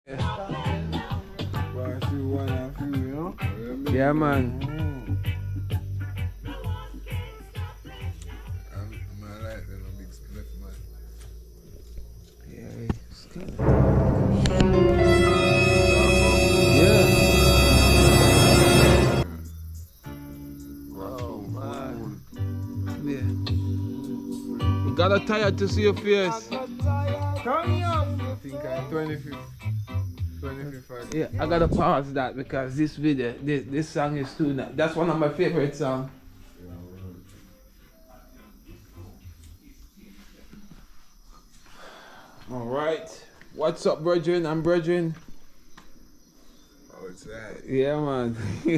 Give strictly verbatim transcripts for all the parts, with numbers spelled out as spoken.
Yeah, man. Yeah, it's good. Yeah. Oh, man. Yeah. You got tired to see your face. Turn me up. I think I'm twenty-fifth. twenty-fifth. Yeah, I gotta pause that because this video, this this song is too nice. That's one of my favorite songs. All right, what's up, brethren? I'm brethren. Oh, it's that. Yeah, man.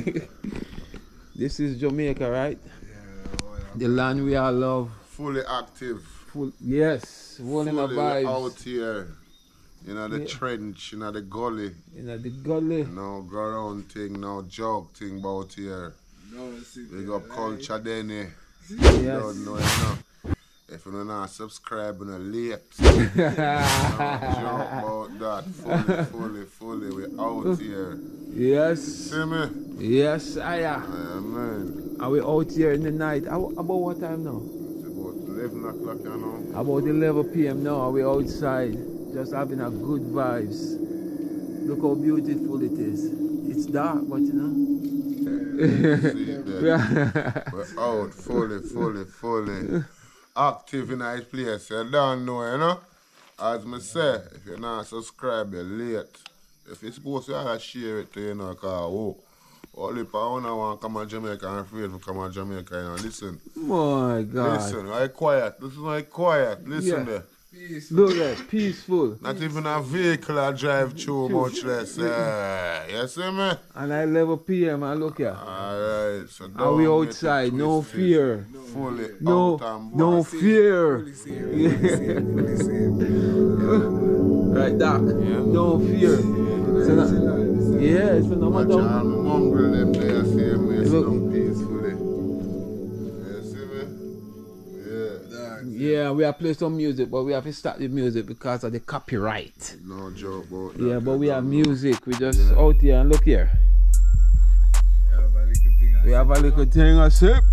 This is Jamaica, right? Yeah, well, The land we all love. Fully active. Full, yes, all in the Fully vibes. out here. You know, the Yeah. trench, you know, the gully. You know, the gully. No go around thing, no jog thing about here. no, see, Big up culture then. eh. Yes. You don't know, you know. If you don't know, subscribe and a late. No joke about that. Fully, fully, fully. We out here. Yes. See me? Yes, I am. Yeah, man. Are we out here in the night? How- About what time now? It's about eleven o'clock, you know. About eleven p m now. Are we outside? Just having a good vibes. Look how beautiful it is. It's dark, but you know. See it there. We're out fully, fully, fully active in this place. You don't know, you know. As me say, if you're not subscribed, you're late. If you're supposed to, I share it to you, know, because oh, all the power I want to come to Jamaica, I'm afraid to come to Jamaica, you know. Listen. My God. Listen, I quiet. Listen, I quiet. Listen Yeah. there. peace. Look at that, peaceful. Not even a vehicle I drive through, much less. Uh, you see me? And at eleven p m I look here. Alright, so Are we don't get it outside? No twisted. fear. Fully No, out and no back. fear. Fully safe, fully safe, fully safe. Right, Doc. No fear. So now, yeah, it's no Watch matter. all my mongrel them there, same way, Look. down peacefully. You see me? Yeah. Yeah, we have played some music, but we have to stop the music because of the copyright. No joke about that. Yeah, but we have music. We just out here and look here. You have a little thing. We have a little thing a sip.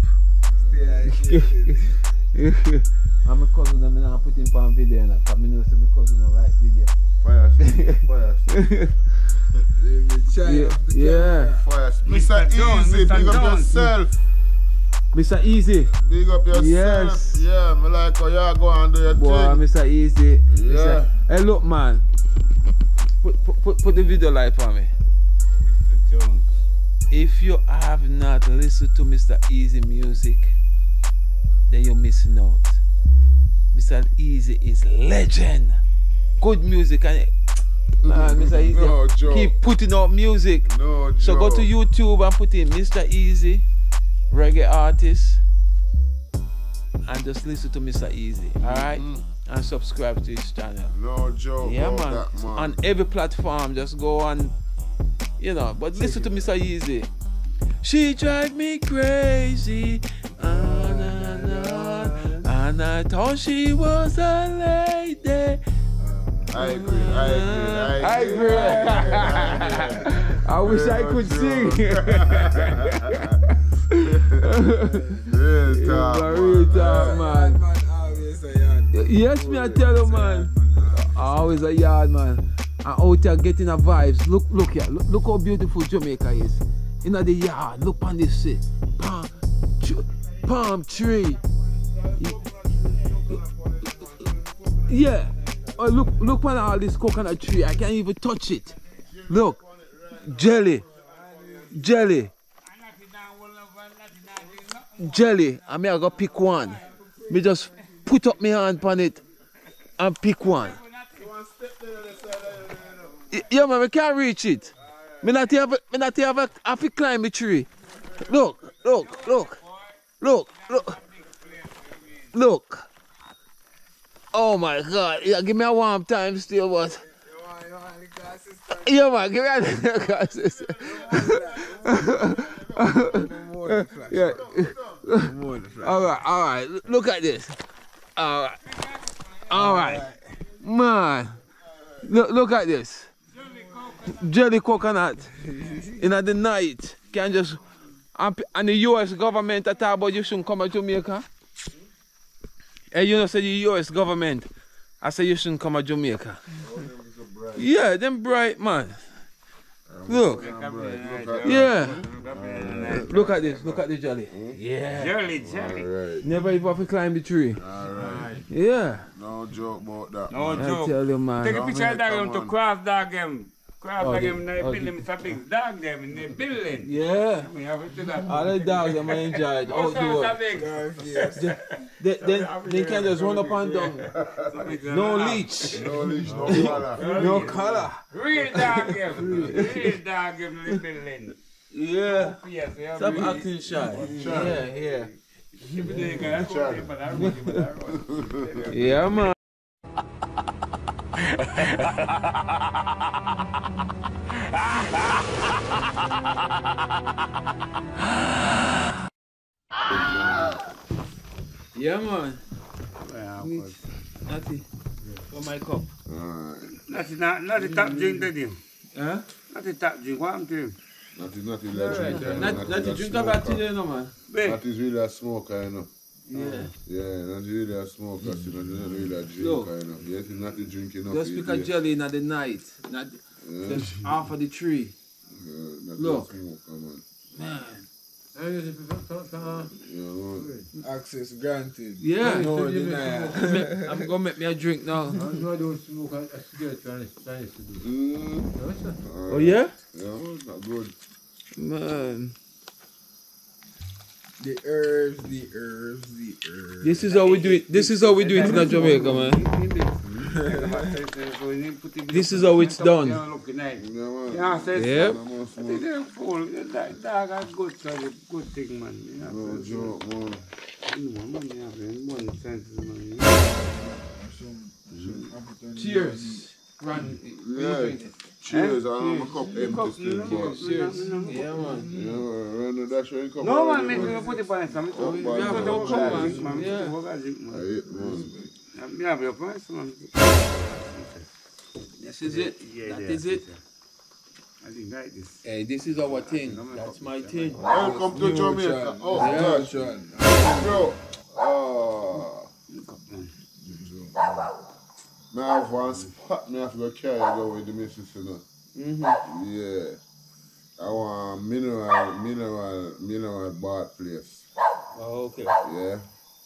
And my cousin, I'm not putting on video now. Because I know my cousin don't like video. Fire stick, fire stick. Yeah, yeah. Fire stick. Mister Easy, big up yourself. Mister Easy. Big up yourself. Yes. Yeah, me like how you go and do your Boy, thing. Mister Easy. Yeah. Mister Hey, look, man. Put, put, put, put the video live for me. Mister Jones. If you have not listened to Mister Easy music, then you're missing out. Mister Easy is legend. Good music, and man, Mister Easy No joke. keep putting out music. No joke. So go to YouTube and put in Mister Easy, reggae artist, and just listen to Mister Easy. All right, Mm. and subscribe to his channel. No joke Yeah, about man. that, man. On every platform, just go on, you know. But listen to Mister Easy. She drive me crazy, on and on, and I thought she was a lady. I agree, I agree, I agree. I agree. I wish I could sing. Real talk, Yeah, real man. talk, man. Bad man always a yard. Yes, me I tell you, man. Always a yard, man. And out here getting a vibes. Look, look here. Look, look how beautiful Jamaica is. In the yard, look on this shit. Palm, tr- palm tree. Yeah. Oh, look, look on all this coconut tree. I can't even touch it. Look, jelly, jelly, jelly. I mean, I gotta pick one. Me just put up my hand on it and pick one. Y- Yeah, man, we can't reach it. Me not have, me not have, a, have to climb the tree. Look, look, look, look, look, look. Oh my God! Yeah, give me a warm time still, but. Yeah, man, give me a glasses. Yeah. All right, all right. Look at this. All right, all right, man. Look, look at this. jelly coconut in the night. Can just and, and the U S government I talk about you shouldn't come to Jamaica. And you know say the U S government I say you shouldn't come to Jamaica. Yeah, them bright man. Look. Yeah. Look at this, look at the jelly. Yeah. Jelly, jelly. Alright. Never even have to climb the tree. Alright. Yeah. No joke about that. No man. I joke. tell you, man. Take a picture of that Come them to on. craft dog them. Craft Oh, dog the- them in the oh, building. It's a big dog them in the building. Yeah. We have to do that. All the dogs them I enjoy it Also, it's a outdoors. big. They, they, they can just run up and down. No leech. No leash, no collar. No color. Real dog them. Real dog them in the building. Yeah. Yes, we have Stop real- acting shy. Yeah, yeah. Keep it there, guys. That's what they- but I really- but I really- Yeah, man. Yeah, man. Yeah, Neat. Natty. For my cup. Alright. Not, not, not the top drink, did you? Huh? Not the top drink. What happened to him? Nothing, nothing like drink. you know, Not, nothing not to like drink smoker. about today, no, man. Wait. That is really a smoker, you know. Yeah. Yeah, not really a smoker, so not really a drinker, Look. you know. Yes, it's not a drink enough. Just pick a jelly in the night. Not Yeah. just off of the tree. Yeah, not Look. a smoker, man. Man. You know, Access granted. Yeah. No denial. I'm gonna make me a drink now. mm, Oh yeah? yeah, not good. Man. The herbs, the herbs, the herbs. This is how we do it. This is how we do it in Jamaica, man. This is how it's done. Yeah, man. Yeah, say Yep. No more I smoke. think they're full. That dog has good, so it's a good thing, man. You know, No joke, man. you know, man, you have any money sense, man. Cheers. Run. Yeah. Cheers, I have a cup empty Cup, still, you know, but. Cheers. you know, Yeah, man. Yeah, man, run the dash in cup. No, man, already, make me put it on some. Oh, You man. have to Oh, come, man. man. Yeah. You have to drink, I man. hate, man. You have your price, man. This is it. Yeah, That yeah, is it. I think like this. Hey, this is our thing. That's my thing. Welcome to Jamaica. Oh, Yeah. gosh. John. Bro. Oh. Me have one spot me have to go carry go with the missus, you know. Mm-hmm. Yeah. I want mineral, mineral, mineral bath place. Oh, okay. Yeah.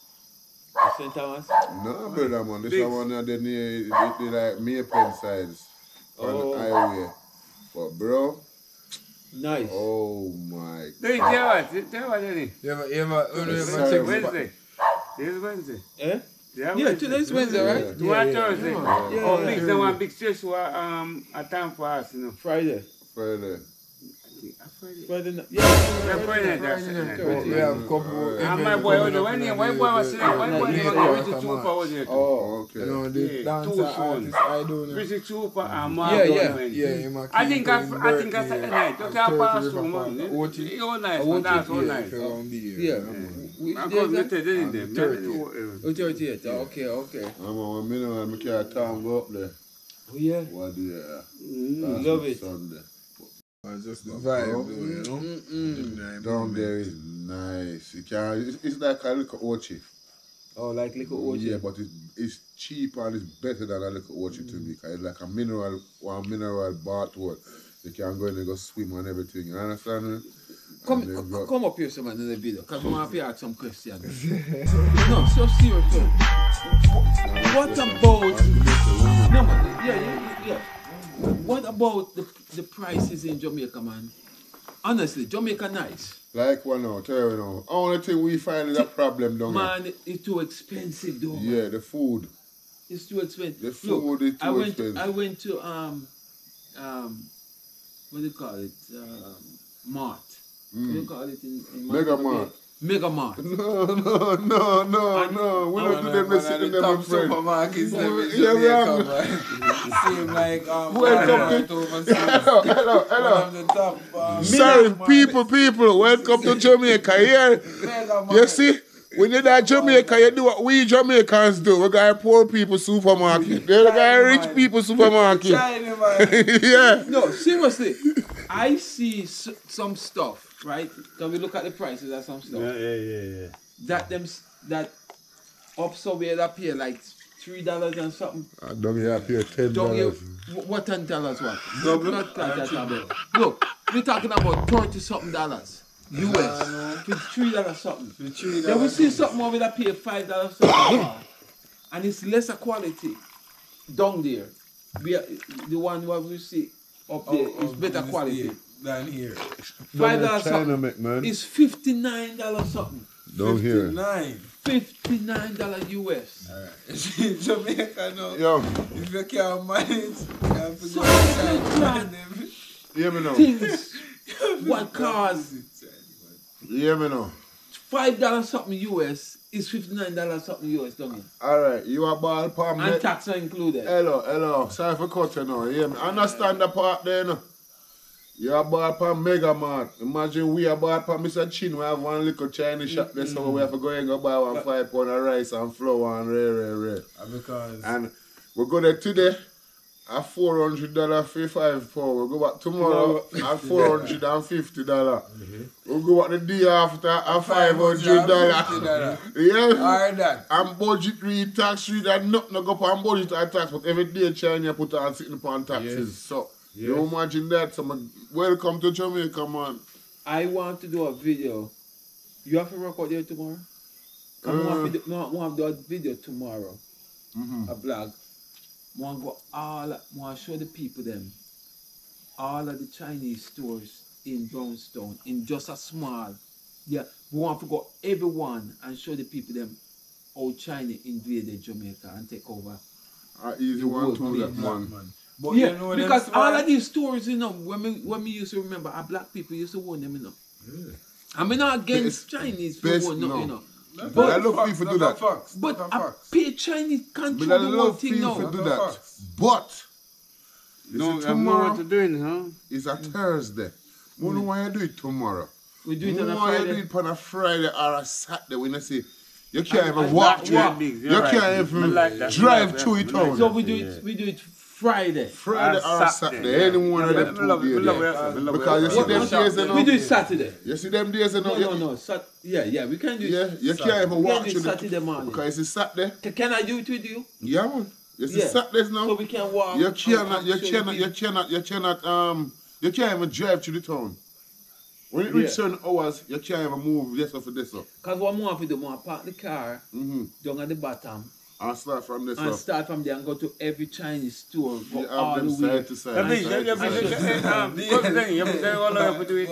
Saint Thomas. No, brother, man. This Big. one near the near, the, the like Maypen sides on Oh. the highway. But bro, Nice. oh my. Hey, tell what? Tell what, Jenny. You ever, you ever, you ever Sorry, check Wednesday. This is Wednesday. Eh? Yeah, Yeah, today's Wednesday, right? Tomorrow Yeah, yeah. Thursday. Yeah, Oh, yeah. big, someone big stress for um a time for us, you know. Friday. Friday. Friday. Friday night. Yeah. Yeah, Friday, that's Friday it. night. We have a couple. And my boy, was when you, my boy was saying, my boy Yeah, was yeah, going to yeah. Chupa, was it? Oh, okay. You know, the Yeah, dancer two soon. artist I don't know. Visit Chupa and Yeah, Mark yeah. Goldman. Yeah, him a I think I, keep I think I his Saturday birthday, night. You and can thirty pass River through, Park. man. O T. You're nice, O man. T, That's all yeah, nice. if you want to be here. Yeah. man. Which I'm day going is to that? tell you, On the them. thirtieth. Oh, thirtieth. Okay, okay. I'm on mineral, I can't time go up there. Oh, yeah. What do you Mm. Love it. Sunday. It's just the vibe, though, you know. Mm-mm. Down there is nice. You can, it's, it's like a little orchard. Oh, like little Oh, orchard. yeah, but it's, it's cheaper and it's better than a little orchard to me. 'Cause it's like a mineral, one mineral bath water. You can go in and go swim and everything. You understand me? Come, And then c- go- come up here, someone in the video, because I want to ask some questions. No, so serious. man. What about? No, man. Yeah, yeah, yeah. What about the the prices in Jamaica, man? Honestly, Jamaica nice. Like one now, tell you now. Only thing we find is a problem down here. Man, it's too expensive, though. Man. Yeah, the food. It's too expensive. The Look, food is I too went. expensive. I went to um, um, what do you call it? Um, Mart. What do you call it in, in Mega Mart. Mega Mart. No, no, no, no, And- no. We and don't do them the sitting them in friend. supermarkets them in Yeah, we have- Jamaica, man. Seem like um, Welcome to- overseas. Hello, hello, One hello. of the top. Um, Sorry, Mega people, people. Welcome to Jamaica. Here, Mega you see? when you're at Jamaica, you do what we Jamaicans do. We got a poor people supermarket. They got a rich people supermarket. China, man. Yeah. No, seriously. I see s- some stuff, right? Can we look at the prices of some stuff? Yeah, yeah, yeah, yeah. That them s- that up somewhere up here like three dollars and something. I don't you have here ten Don't you? dollars. wh- What ten dollars what? Double? Not that, that, that, Look, we're talking about thirty something dollars U S. For three dollars something. For three Then we dollars. see something over that pay five dollars something, and it's lesser quality down there. We are, the one what we see up there Oh, is oh, better this quality. here, Down here. Five dollars China, something. make, man. It's fifty nine dollars something. Down here. Nine. Fifty nine dollars U S. Alright. Jamaica now. Yo, If you can't manage, you have to So go it's outside. like hear me now. Things, what cars, Hear me now. five dollars something U S is fifty nine dollars something U S, don't you? Alright, you are ball palm. And tax are included. Hello, hello. Sorry for cutting now. Hear me. Understand the part there, no? You are bought from Mega Mart. Imagine we are bought from Mister Chin. We have one little Chinese shop there, so we have to go and go buy one five pound of rice and flour and rare, rare, rare. Because And we go there today at four hundred dollars for five pound. We go back tomorrow at four hundred and fifty dollars. We go back the day after at five hundred dollars. Yeah. Alright, that. And budget free, tax free, that nothing no go up on budget and tax, but every day China put on sitting upon taxes. Yes. So you imagine that. So man, welcome to Jamaica, man. I want to do a video. You have to record there tomorrow? Come Uh. on, video, no, I want to do a video tomorrow. Mm-hmm. A blog. I want to go all, I want to show the people them all of the Chinese stores in Brownstone in just a small. Yeah, we want to go everyone and show the people them how China invaded Jamaica and take over. Uh, easy The one world to that, please. man. But Yeah, you know because them all smart- of these stories, you know, when we when we used to remember, our black people used to own them, you know. I mean, not against Best- Chinese for best one, no, no. you know. That's But not I love facts, people that's do not that. facts, But that's I not facts. pay Chinese But control I the whole love thing people now. to do No that. facts. But you No, see, I know tomorrow what you're doing, huh? is a Thursday. We don't want to do it tomorrow. We do it on a We want to do Friday. it on a Friday or a Saturday when I say you can't even and walk that- through yeah, it. big, You you're right. can't I even like that. drive I like through that. it I like out. So we do Yeah. it. We do it Friday. Friday Or or Saturday, Saturday, yeah. any one of Yeah, them we love it, two we love days. it, we love it. Because you see What- them what- days, you we do know. it Saturday. You see them days, you know. No, no, no. Sat- yeah, yeah. We can do it. Yeah, you can't even We walk can do through it the Saturday morning. because it's Saturday. Ca- Can I do it with you? Yeah, man. You see Yeah. Saturdays now. So we can walk. You and- cannot, and you show the cannot, you people. cannot, you cannot, um, you can't even drive through the town. When it reach Yeah. certain hours, you can't even move this up for this up. Cause what more to do, more park the car Mm-hmm. down at the bottom And start from this and up. start from there and go to every Chinese store, go You all have the them way. side to side. Yeah, please, side yeah, to please, side. yeah, yeah, um, go to them, you have to say all over to it.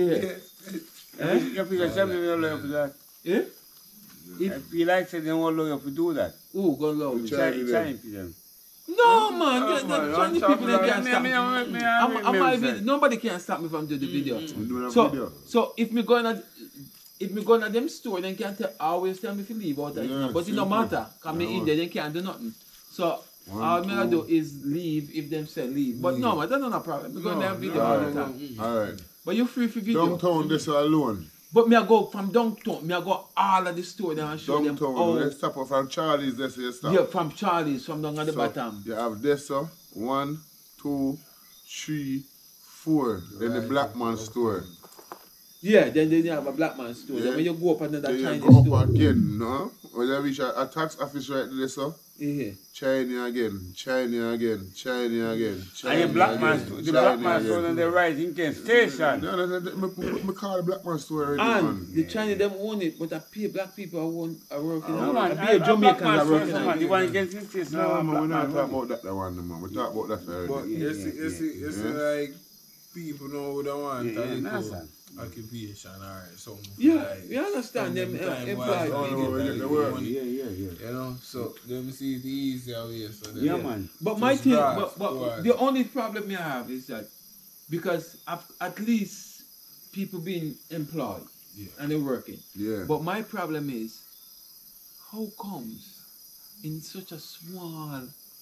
Yeah. Eh? You have to say something all over to that. Eh? If you like say they all over to do that. Who go love Which me? I- Chinese Chinese people. No man, the, the man, Chinese on top people of they that, can't me- stop me- me. me- me- I'm, me- I'm me- not me- even, nobody can stop me from doing the video. We doing a So, video. so if me going at if me going at them store, then can't tell, always tell me if you leave out there. Yeah, But it no simple. matter, cause me in there, they can't do nothing. So One, all me I two. do is leave if them say leave. But no, man, that's not a problem. Me going there and video all the time. Alright. But you free for video. Downtown, this alone. But me I go from downtown, me I go all of the store there and show them. Downtown. Oh, Let's stop off from Charlie's. This is stop. yeah, from Charlie's, from down at the So, bottom. You have this, so one, two, three, four. Then the black man store. Yeah, then, then you have a black man store. Then Yeah. when you go up another Then you Chinese go store. up again, no? When you reach a, a tax office right there, so Yeah. China again, China again, China again, China And the black man, again, the black China man again. store on the rising Kent station. No, no, no, no, me, me, me call the black man store already, And man. the Chinese them own it, but I pay black people are, own, are working No on man, it. I I pay black Jamaicans man are store, working man, on the it. one against his face, No, man, we're not black talking about that, that one, man. We talk about that But already. you see, you see, you see, Yeah. like people know what they want. Yeah, a yeah, little understand. occupation or something. Yeah, like, we understand them, some uh, time employ while people. they Oh, get yeah, the they work. money, Yeah, yeah, yeah. You know, so them see the easier way. So they Yeah, get- man. But my Just thing, drive but, but towards- the only problem I have is that because I've, at least people being employed Yeah. and they're working. Yeah. But my problem is, how comes in such a small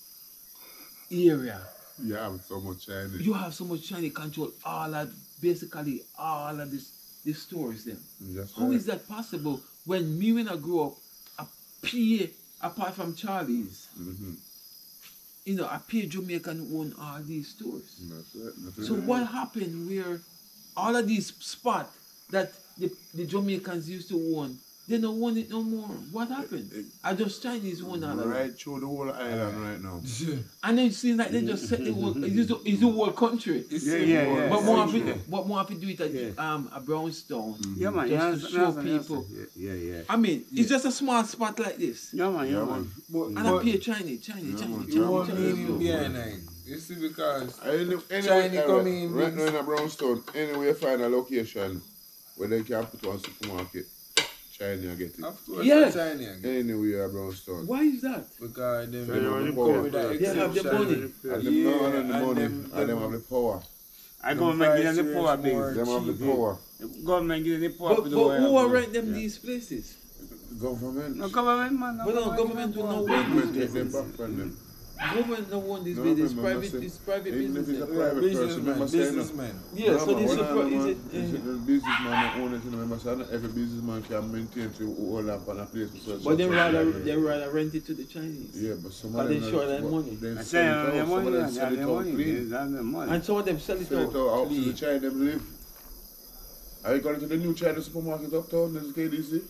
area You have so much Chinese. you have so much Chinese control all of basically all of this the stores them. That's How right. is that possible when me when I grew up, I pay apart from Charlie's, Mm-hmm. you know, I pay Jamaican own all these stores. That's right. That's So right. what happened where all of these spots that the, the Jamaicans used to own, they don't own it no more? What happened? I just Chinese own all of Right it. through the whole island right now. And then it seems like they just set the whole, it's the, it's the whole country. Yeah, yeah, yeah. But yeah, more yeah. have to, but more have to do it at Yeah. um a Brownstone. Yeah, man. Just yeah, to yeah, show yeah, people. Yeah, yeah. I mean, it's just a small spot like this. Yeah, man. Yeah, Yeah, man. man. But, And I but pay Chinese, Chinese, Yeah, man. Chinese, you Yeah, want Chinese, man. me Chinese. behind it. You see, because Any, any, Chinese uh, come in right means- now in a Brownstone, anyway you find a location where they can put one supermarket, China get it. of course, Yes. yes. China again. Anywhere Brownstone. Why is that? Because them They have the them power. come with that They have the exception. money. And them Yeah, not only the and money, them- and them have the power. I government give them the price power, range big. more. Them have the cheap. power. The government give them the power. But, for the but way who I are go. rent them Yeah. these places? Government. No government, man. No But no, government will not Government own take these them places. back from them. Government don't own these No, business. remember, Private, say, it's private even if business. it's a then. private person, Businessman, remember saying that. businessman. Yeah, so this is Remember, a pro- one is of it? them, uh, the businessman that own it, remember, so not every businessman can maintain to hold up on a place. for such- But they such- rather such- they rather rent it to the Chinese. Yeah, but some But of they them sure are- their but money. they I sell say, it uh, out, their some money, of them man, sell it their out money. clean. That's their money. And some of them sell it Sell it out out to the clean. China them live. Are you going to the new China supermarket uptown, there's K D C?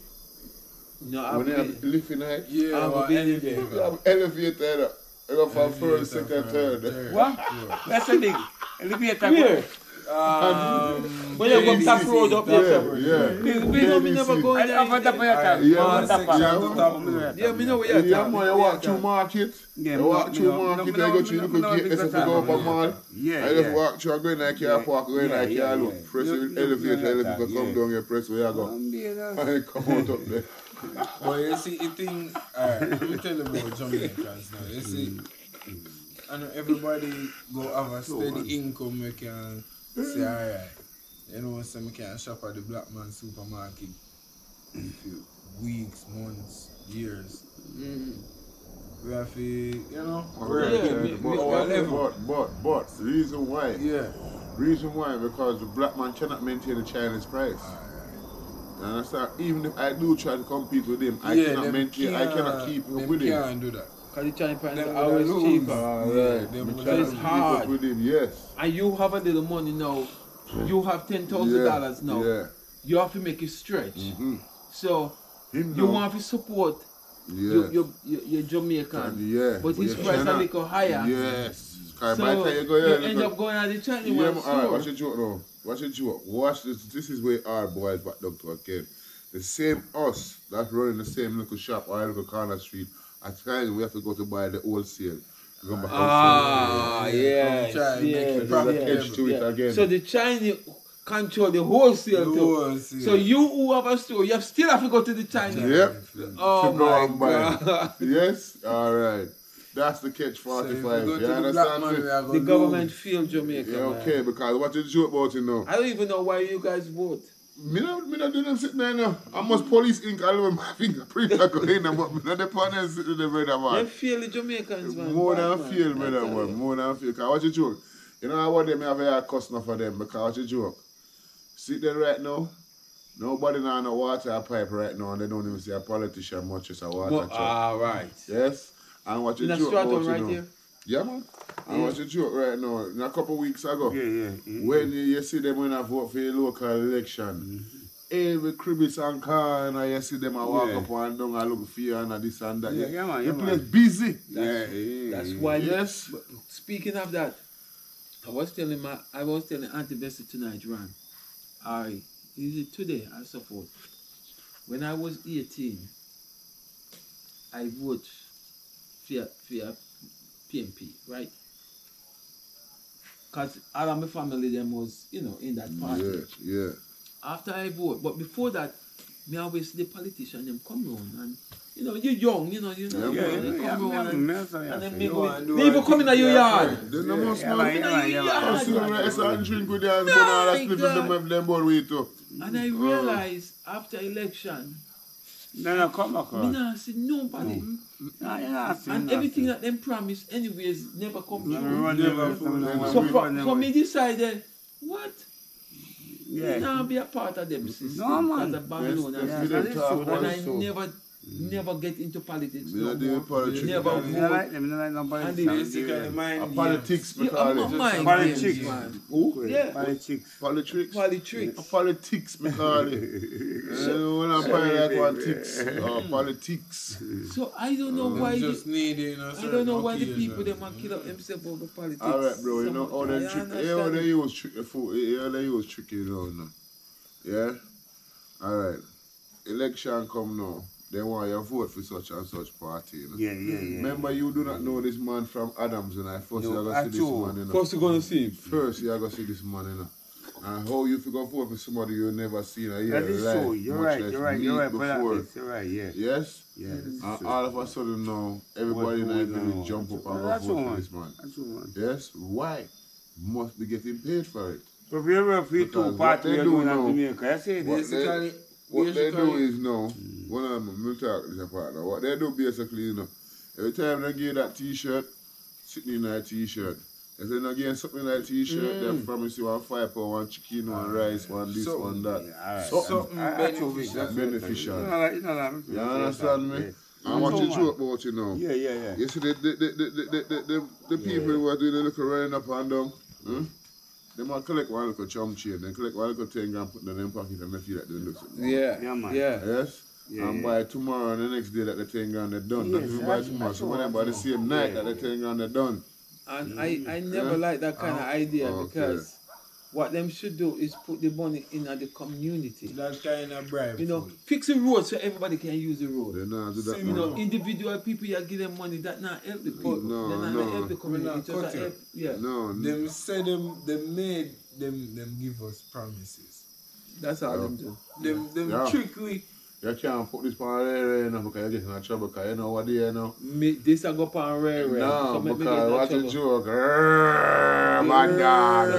No, I When they have believe- lift in it, Yeah, I'm well, a big- elevator. they have elevator. They go from Elevator first, second, from third. What? That's a big elevator. Where? Um, When you go top road up there, Yeah, sir. yeah. We know me never go I in up on top of your there. top. Yeah, On man. top of Yeah, on man. top of your top. Yeah, me know where Yeah, you're yeah, man, you walk through market. Yeah, You walk me through know- me know- market, me you know- go me through, know- you me know could get, big if you top. go up a mall, Yeah, I just yeah. walk through, go in like car Yeah, park, go in yeah, like yeah, car yeah. look. Press You- the you- elevator, you- elevator come yeah. down, you press where you go. Um, yeah, And come out up there. But you see, the thing, alright, let me tell you about Jamaicans now. You see, I know everybody go have a steady income, we can say, alright, you know, so we can shop at the black man supermarket few weeks, months, years. Mm. We have to, you know, Yeah, work Yeah, but, we- we- our but, level. but, but, but, the reason why, Yeah. reason why, because the black man cannot maintain the Chinese price. You understand? Even if I do try to compete with him, I Yeah, cannot them maintain, I cannot can't- keep up them with him. can't do that. Because the Chinese prices Them are always would lose. cheaper. Alright, Yeah, we them would cannot lose. keep hard. up with him, yes. And you have a little money now. You have ten thousand dollars now. Yeah. You have to make it stretch. Mm-hmm. So Him you now, want to support yeah. your, your, your, your Jamaican. yeah. But his you price a cannot- little higher. Yes. Because So by the time you go you here, end look up going at the Chinese Yeah, one man, alright, watch store. the joke now. Watch the joke. Watch this. This is where our boys back down to again. The same us that's running the same little shop or little corner street. At times we have to go to buy the wholesale. We go back Ah, Yeah, yes, come try and make yes, it There's a profitable. yes, catch to it yeah. again. So the Chinese control the wholesale too. Wholesale. So you who have a store, you have still have to go to the Chinese. Yep. Oh To go my and buy. God. Yes? Alright. That's the catch So if we forty-five. go You to the black understand man, we me? are The gonna government lose. failed Jamaica. Yeah, man. okay, because what you joke about it now? I don't even know why you guys vote. Me not, me not do them sitting there now. I must police ink all over my fingerprint I go in and but me not the partner sitting there, brother man. They fail the Jamaicans, man. More Bad, than man. feel, I brother tell man. you. More than feel. Because what you joke? You know what them have a cuss now for them because what you joke? Sit there right now. Nobody now on a water pipe right now and they don't even see a politician much as a water But, truck. ah, right. Yes? And what you In a joke stratum about, you right know? here. Yeah, man. And Yeah. what you joke right now? In a couple of weeks ago, Yeah, yeah. yeah. when you, you see them when I vote for the local election, every cribis and car and you see them I walk Yeah. up and down and look for you and this and that. Yeah, yeah, man, The yeah, place man. busy. Yeah, yeah. That's yeah. why. Yes. But speaking of that, I was telling my, I was telling Auntie Bessie tonight, Ron. I is it today? I support. When I was eighteen, I voted for for P M P, right? Cause all of my family them was, you know, in that party. Yeah, yeah. After I vote, but before that, me always see the politician them come round and you know you're young, you know, you know, Yeah, you know, man. they Yeah, come yeah, round yeah, and, yeah, yeah, and then yeah. me You go, wanna do they even a come in thing your for yard. your Then the most yeah, man. man, yeah, yeah, I man. see them right there and drink with them and My go down and split with God. them with them bowl with too. And I realized after election, No, no, come back. me on. not see nobody. No, you not see And nothing. everything that them promised anyways never come No, true. run Never never fool come them. no So more. for, Run for never. me decided, what? Yeah. You know, be a part of them system. No, man. As a Babylon. Let's- Yeah, let's that them is talk true, about And that I is so. never, never get into politics. Me No not deal more. with politics. Never I vote. don't like them, I don't like no politics. Basically, mind A games. politics, me Yeah, call I'm it. not mind Politics. games, man. Who? Yeah. Politics. Politics? Politics. A politics, me call it. Uh, when I'm playing like politics. Uh, politics. So I don't know why. Them The, just need it in a I certain don't know why the occasion. people them a kill up themselves over politics. Alright, bro, you know So how they I trick, understand. you know how they use trick the fool, you know how they use trick, you know, no? Yeah? Alright. Election come now. They want you to vote for such and such party, you know? Yeah, yeah, yeah. Remember, you do not know this man from Adams, and I first No, you are going to see at this all. man, you know? First you gonna see him. First, you are going to see this man, you know? And how you figure vote for somebody you never seen a year That is life, so. You're much right, less you're right, meet you're right, before. brother. You're right, yeah. Yes? Yeah, that's And true. all of a sudden now, everybody in What the going village on? jump up and go That's vote for one. this man. That's one. Yes? Why? Must be getting paid for it. So if you're a free Because two what party, they you're do going now- on Jamaica. I say What this. they, Basically, what they do basically- is now, one of them, we'll talk this apart now. What they do basically, you know, every time they give that t-shirt, sitting in that t-shirt. If they not getting something like t-shirt, they promise you one five pound, one chicken, one rice, one this, So- one that. Yeah, all right. Something Something I- I told you beneficial. that's beneficial. You know, like, you know, like, You understand me? And what you joke about, you know. Yeah, yeah, yeah. You see the, the, the, the, the, the, the, the people who are doing the little running up and down, hmm? They might collect one little chum chain, then collect one little ten and put it in their pocket and they feel like they look something. Yeah. Yeah, man. Yeah. Yes? Yeah, and yeah. by tomorrow and the next day that the ten grand they're done. Yes, Not even by that's- tomorrow. that's So what whenever I the do. same night Yeah, that the ten grand they're done. And I, I never Yeah. like that kind of idea Okay. because what them should do is put the money in at the community. That kind of bribe. You know, food. fix the road so everybody can use the road. They not do that. See, You now. know, individual people you give them money that not help the people. No, they not no. help the community. We not It just cut help, yeah. No, Them say them, them made them, them give us promises. That's how Yeah. them do. Them, them Yeah. trick we. you can't put this on there, you know, because you're getting in trouble, because you know what they are now. Me, this I go on rare rare. No, so make me because get what that a trouble. joke. Rrrr, my dog.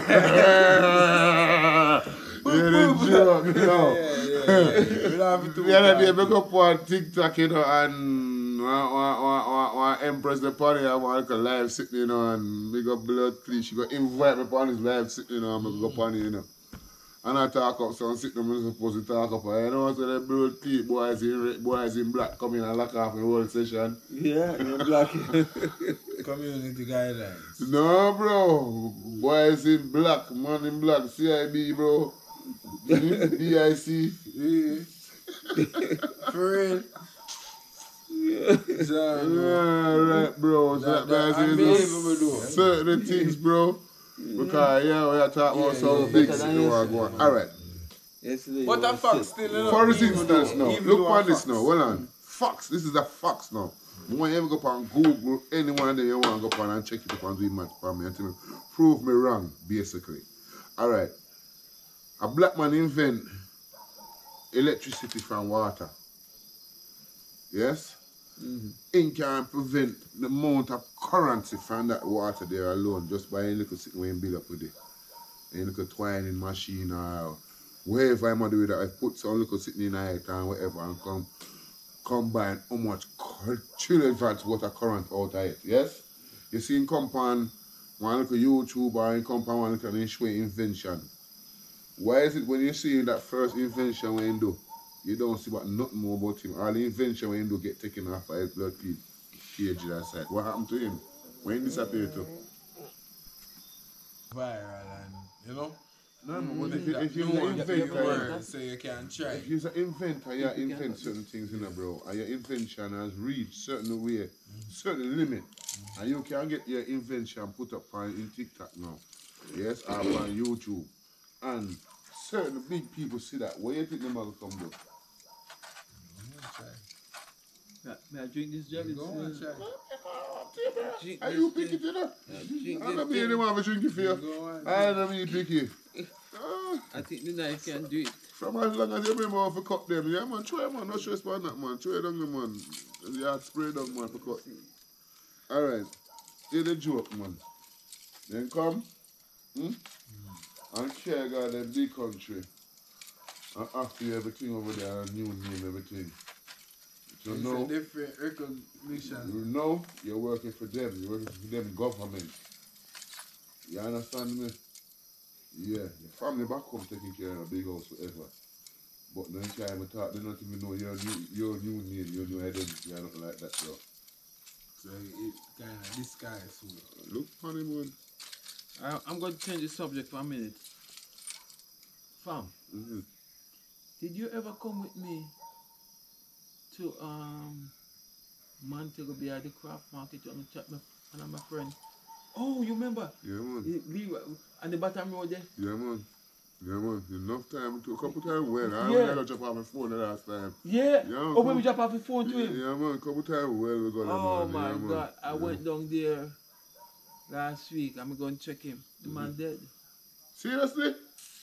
You're the joke, you know. Yeah, yeah, yeah. We don't have to The other day, I go up on TikTok, you know, and one, one, one, one, one Empress the party, I want like a live sitting, you know, and we got blood please. She got invite me upon his live sitting, you know, and I go up on it, you know. And I talk up, so I'm sitting, I'm supposed to talk up, and you know, so the blood please, boys in red, boys in black come in and lock off the whole session. Yeah, you're black. Community guidelines. No, bro. Boys in black, man in black, C I B, bro. D I C. Yeah. For real. So, Yeah, right, bro. So That- that, that guys is unbelievable, though. certain things, bro. Because, yeah, we are talking about Yeah, some yeah, big better shit. than you are yesterday. going. All right. Yesterday, What you the was fuck sick. still in For Even instance, though- now, even look though on a this fax. now. Hold on. Fox. This is a fox now. When you ever go on Google, anyone that you want to go on and check it up and do it much for me and tell me, prove me wrong, basically. All right. A black man invent electricity from water. Yes? Mhm. It can prevent the amount of currency from that water there alone just by a little thing when you build up with it. A little twining machine or whatever I'm going to do with that. I put some little sitting in it and whatever and come combine how much trillion watts water current out of it. Yes? You see in compound one little YouTube or in compound one little show invention. Why is it when you see that first invention when you do, you don't see about nothing more about him? All the invention when you do get taken off by his blood cage that side. What happened to him? When he disappeared to? Viral and, you know? No, Mm, but if, that you- if you're new an one, inventor, word, so you can try. if you're an inventor, you invent certain things, you know, bro, and your invention has reached certain way, certain limit, and you can get your invention put up on in TikTok now, yes, or on YouTube, and certain big people see that. Where you think them will come do? Yeah, may I drink this jelly? Go on, try. Drink Are this you picky jelly. today? Drink I this don't be jelly. anyone to drink it for you. Go on. I don't be picky. Ah, I think the knife can do it. from as long as you remember how to cut them, yeah, man, try, man, no stress on that, man. Try it down, the man. You have to spray down, man, for cut. All right. Here's the joke, man. Then come, hmm? And care God, the big country. And after you everything over there, and new name, everything. So It's now, a different recognition. you know you're working for them. You're working for them government. You understand me? Yeah, your family back home taking care of a big house forever. But no time I talk, they don't even know your new, your new name, your new identity, or nothing like that, bro. So it kind of this guy so. Look, honeymoon. I, I'm going to change the subject for a minute. Fam, Mm-hmm. did you ever come with me to um Montego Bay at the craft market on the chat me and I'm my friend? Oh, you remember? Yeah, man. We were on the bottom road there. Yeah, man. Yeah, man. Enough time, to a couple times well. I Yeah. only got to drop off my phone the last time. Yeah. Yeah, oh, when come- we drop off the phone to Yeah, him. yeah, man. A couple times well we got that, Oh man. my yeah, man. God! I Yeah. went down there last week. I'm going to check him. The man dead. Seriously?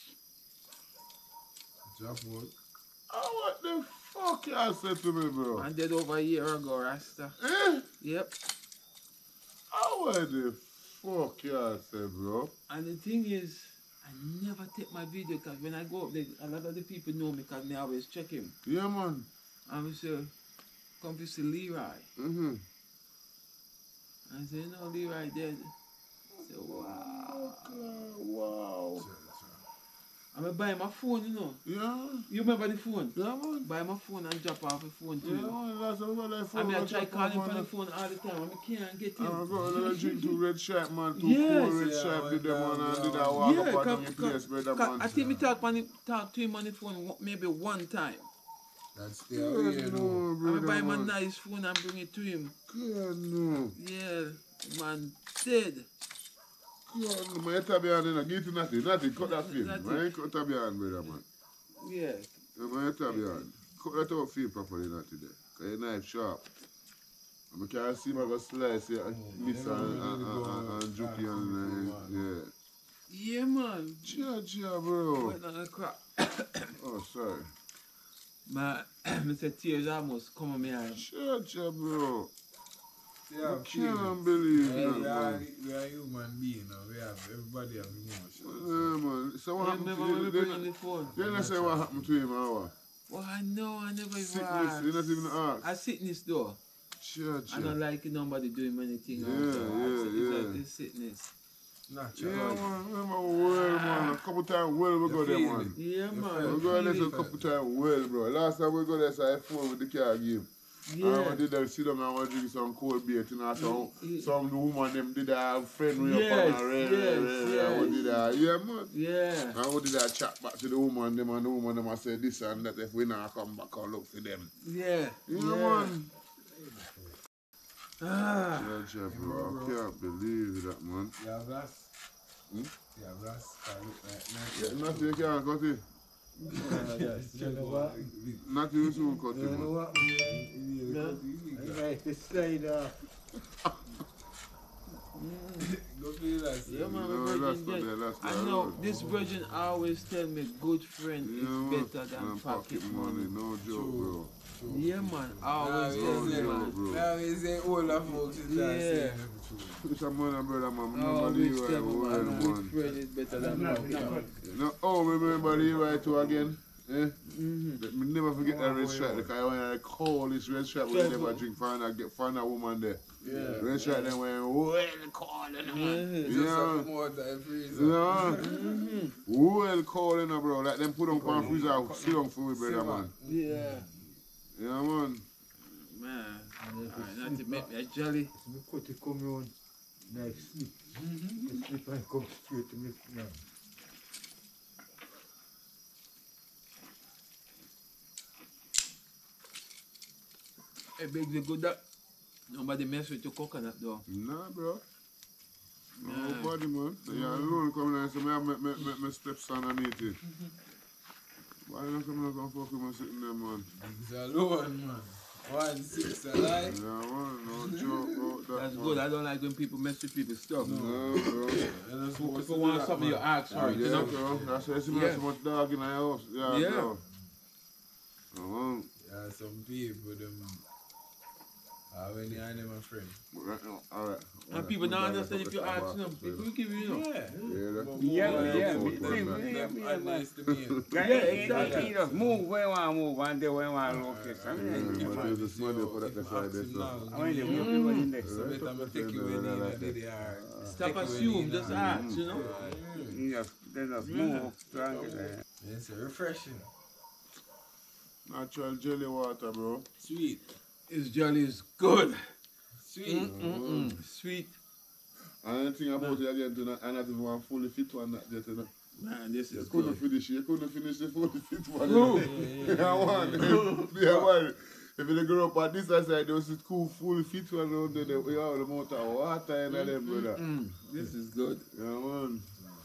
Drop out. Oh, what the fuck you said to me, bro? Man dead over a year ago, Rasta. Eh? Yep. Oh, what the fuck you said, bro? And the thing is, I never take my video because when I go up there, a lot of the people know me because I always check him. Yeah, man. And I say, come to see Leroy. Mm-hmm. I say, no, Leroy dead. I say, wow. Wow. I'm going to buy my phone, you know. Yeah? You remember the phone? Yeah, man. Buy my phone and drop off the phone to Yeah, him. man. That's what I I phone. mean, I got try your calling phone, for the man. phone all the time. I can't get I him. got a little drink to red stripe, man. Two Yes. cool red Yeah, stripe did them, man, man. And yeah. did I walk Yeah, up and cause, down your place, cause, brother, cause man. I think me talk, on the, talk to him on the phone one- maybe one time. That's the way you know. no, I'm brother, buy my man. nice phone and bring it to him. God, no. Yeah, man, dead. God, no. Man, you behind, you know. Give it to Natty. Natty, cut that film. Natty. Man, cut that behind, brother, man. Yeah. Yeah, man, you tap behind. Cut that out film properly, Natty, there. Because your knife sharp. And I can see my go slice here and miss you know, and, we and, need to and, go and, and juke back and, to and, Yeah, man. yeah. Chia, chia, bro. Went on the crap. Oh, sorry. Man, I said tears almost come on me eye. Chia, chia, bro. Yeah, I can't believe Yeah, that, we, are, man. we are human beings now. We have, everybody have emotions. Yeah, man. So what I happened to remember when we you? bring on Then, the phone. then I say what happened to him, hour. Well, I know, I never even Sickness, you not asked. even I ask. sit in this door. Chia, I don't chia. like nobody doing anything. Yeah, else. yeah, I sit- yeah. It's like this sickness. Natural. Yeah, man. Remember, well, man. A couple times, well, we go there, feel man. Yeah, We man. go there feel a it. couple times, well, bro. Last time we go there, so I phone with the car game. And Yeah. we did that sit down and we drink some cold beer, you know, some, Yeah. some woman, them did a friend we up Yes, on a rail, yes, rail, rail. We yes. did that, yeah, man. Yeah. And we did that chat back to the woman, them, and the woman, them, I said this and that, if we not come back and look for them. Yeah. Yeah, yeah. man. Ah. Yeah, yeah, bro. I can't believe that, man. You have glass? Hmm? You have glass? I look like Yeah, natural. nothing you can't cut it. You know what? Nothing you soon cut it, You know man. what? I like to slide off. Go feel that. Yeah, man, No, my that's virgin not dead. there, that's I not know there. this virgin always tell me good friend Yeah, is man. better than Man, pocket money. no joke, bro. Yeah, man, always Now tell we me, say, man. bro. now we say older folks is Yeah. not saying the truth. It's a man, brother, man. Remember Always Leroy, tell me, well, man, good man. friend is better than pocket money. No, oh, remember Leroy too again? Eh? Mm-hmm. Let me never forget that red stripe because when I call this red stripe, we Careful. never drink, find a, get, find a woman there. Yeah. Red stripe, then went, well, calling her. Yeah. Just Yeah. have more time freezer. Yeah. Mm-hmm. Well calling her, bro. Like them put on pan freezer, sit down for me, brother, man. Yeah. Yeah, man. Man, alright, not to make me a jelly. So me cut it come round like slip. The slip and come straight to me now. Hey, big, the good that nobody mess with your coconut though. Nah, bro. Nah. Nobody, man. So you alone coming and say, me have my, my, my, my stepson underneath it. Why you not coming and come fuck with me sitting there, man? It's alone, man. One six alive. Yeah, man. No joke about that, That's man. good. I don't like when people mess with people's stuff. No, bro. You're not If supposed you to do want that, something, you man. ask for it, Yeah, you know? bro. That's why you see me Yeah. have so much dog in my house. Yeah, Yeah. bro. Uh-huh. Yeah, some people, them. Uh, when you are my friend. Right now, alright. And people don't understand if you ask them. People will give you, you know. Yeah. Yeah, that- But Yeah, more yeah, like me- them- me- them- me- them me- are nice to me. Yeah, exactly. He just move where you want to move and do where you want to locate. Yeah, Something. man, there's this money for that that's right there, so. I mean, the people in there. So better me take you in the day they are. Stop assume, just ask, you know. Yes, then a smoke, strong. It's refreshing. Natural jelly water, bro. Sweet. His jelly is good. Sweet. Mm-mm. Sweet. And the thing about it again, too, I not even want fully fit one that yet, you know. Man, this You is couldn't good. finish it, you couldn't finish the fully fit one. Who? You know? I want yeah, man. If you grow up on this side, there was this cool fully fit one around there, we have the amount of water in them, brother. Mm, this is good. Yeah, man.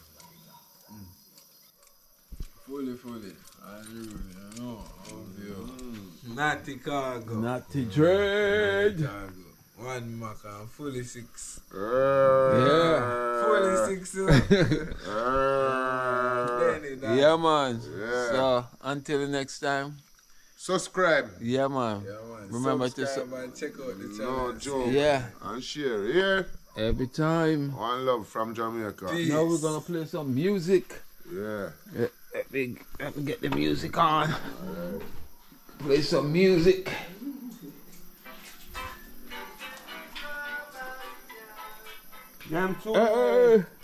Fully, fully. Unruly, you know. Obvio. Natty cargo. Natty dread. Cargo. One mac and fully six. Yeah. Fully six. You know? Uh, Then it, uh, Yeah, man. Yeah. So, until the next time. Subscribe. Yeah, man. Yeah, man. Remember to subscribe su- and check out the No channel. joke. Yeah. And share. Yeah. Every time. One love from Jamaica. Peace. Now we're gonna play some music. Yeah. Let let me, let me get the music on. Play some music. Jam too. Hey.